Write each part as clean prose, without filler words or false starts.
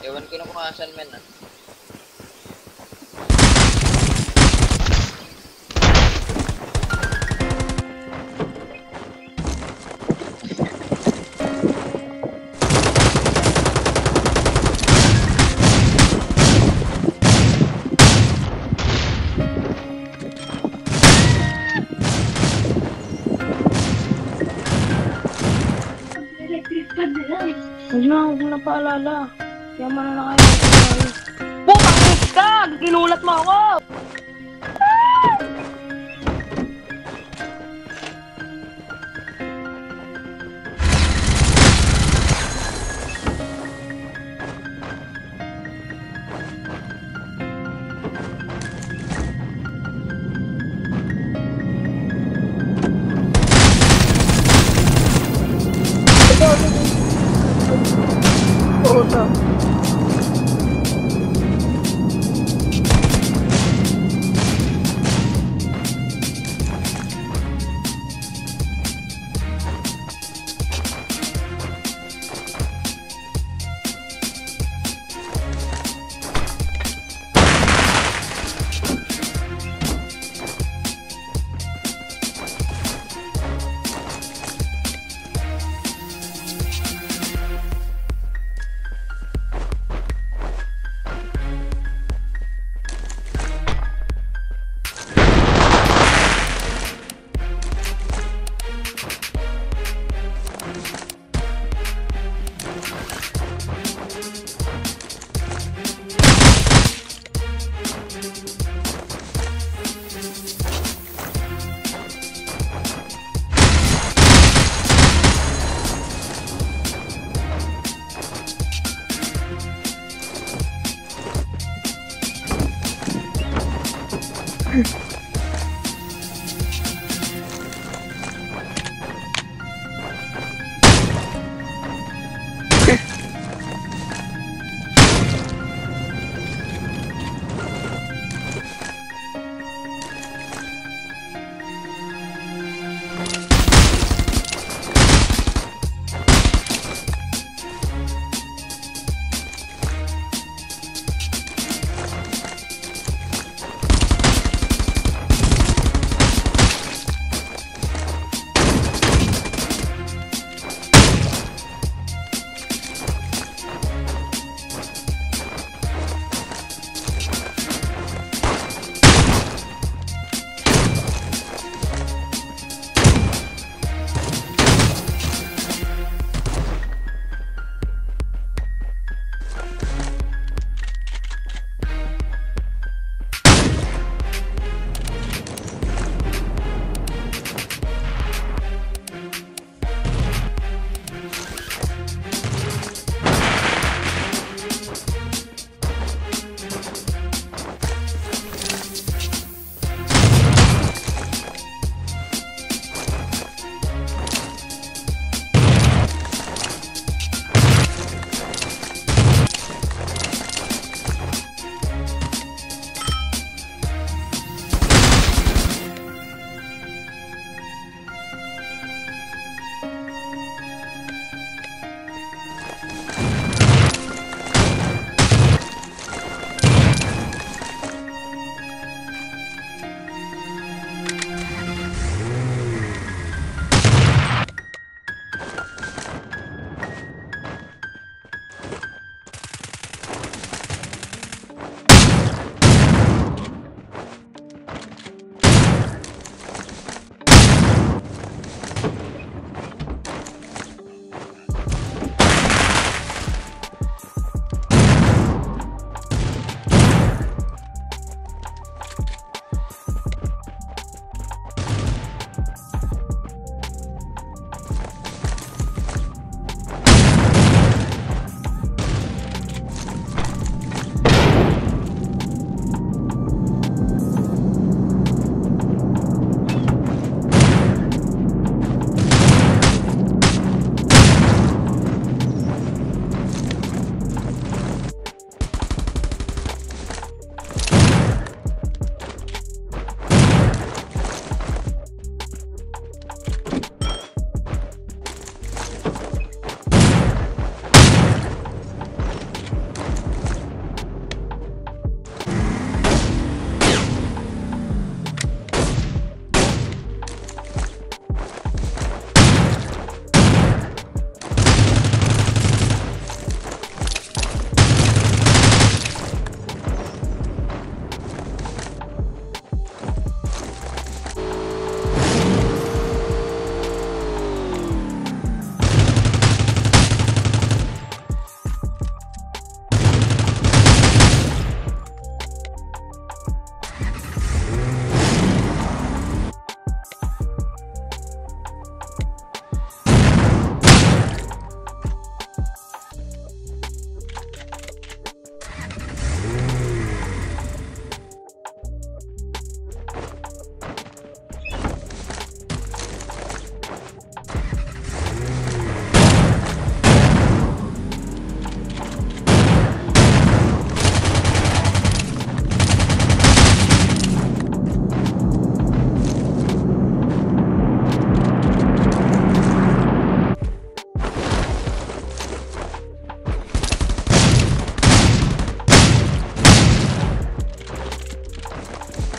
Ewan ko na kung asan men ah. Huwag mo na paalala. Yaman na kayo. Putang ka! Ginulat mo ako!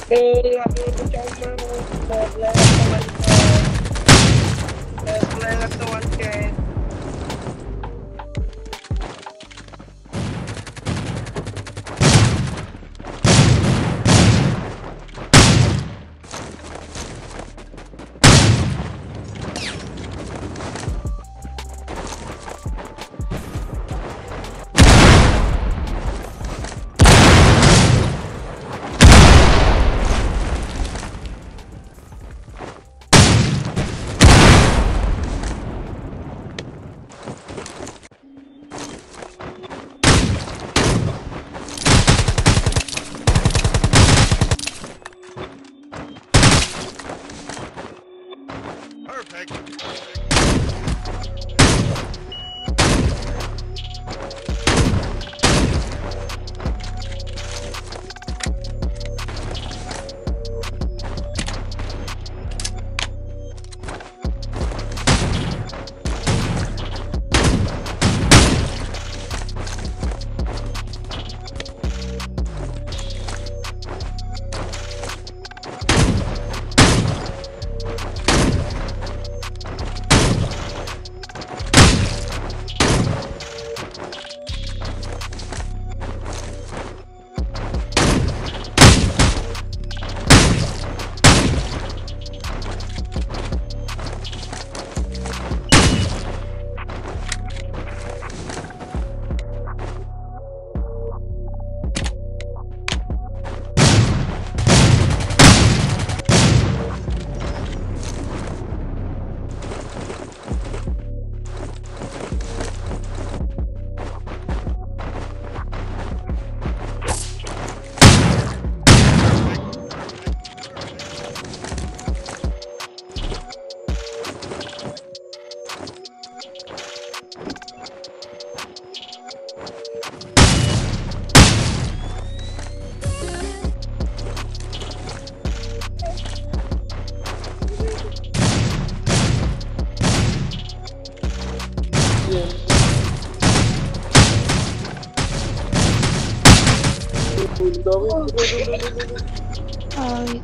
Ay.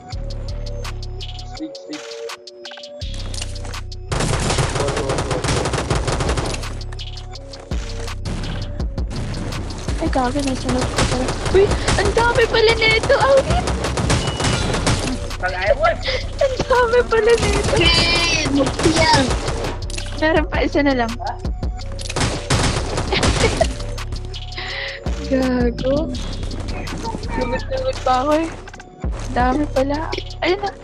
Ay, kagad, may sunod ko pala. Uy, ang dami pala nito, Awit! Ang dami pala nito. Meron pa, isa na lang. Gago. Sunod-sunod pa ako eh. Dami pala. Ayun na.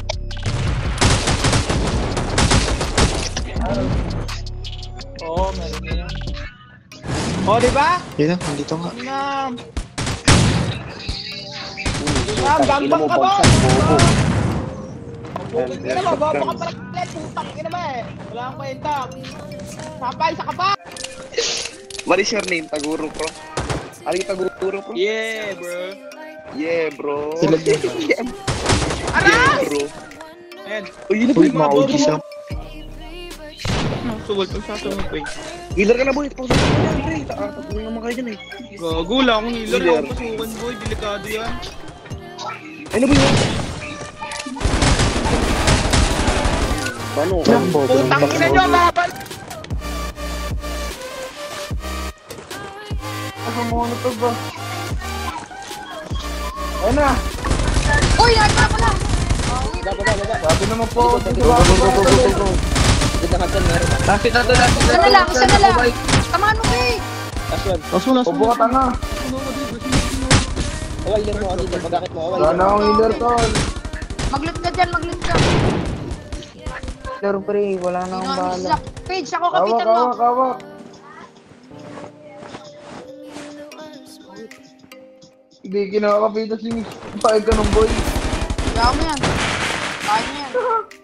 Oo, meron na yan. O, diba? Yun na, nandito nga. Gambang ka ba? Bukod ka naman, bobo ka pala ulit. Putang ka naman eh. Wala kang kwenta. Sapay sa kapa! What is your name, Taguro, bro? Are you Taguro, bro? Yeah, bro. Yeah, bro. Sila din. Yeah, bro. Ayan. Uy, yun na, Uy, boy, mga bobo ma-OG siya. Suwal ko sa sunod ko eh. Healer ka na, boy. Tapos na yan, pre. Tagulo naman kayo dyan eh. Gago lang akong healer. Ako pasukan, boy. Delikado yan. Ano ba yun? Bano? Putang ina nyo, laban! Ano mo ano to ba? Ayun na! Uy, nagpa pala! Sabi naman po. Isa na lang, isa na lang. Tamaan mo, Kay! Ubo ka tanga. Wala na akong healer, tol. Maglit ka dyan, maglit ka. Healer, pre. Wala na akong bahala. Page, ako kapitan mo. Kawak. Hindi kinakapitan si Paig ka ng boy. Kaya mo yan. Kaya mo yan.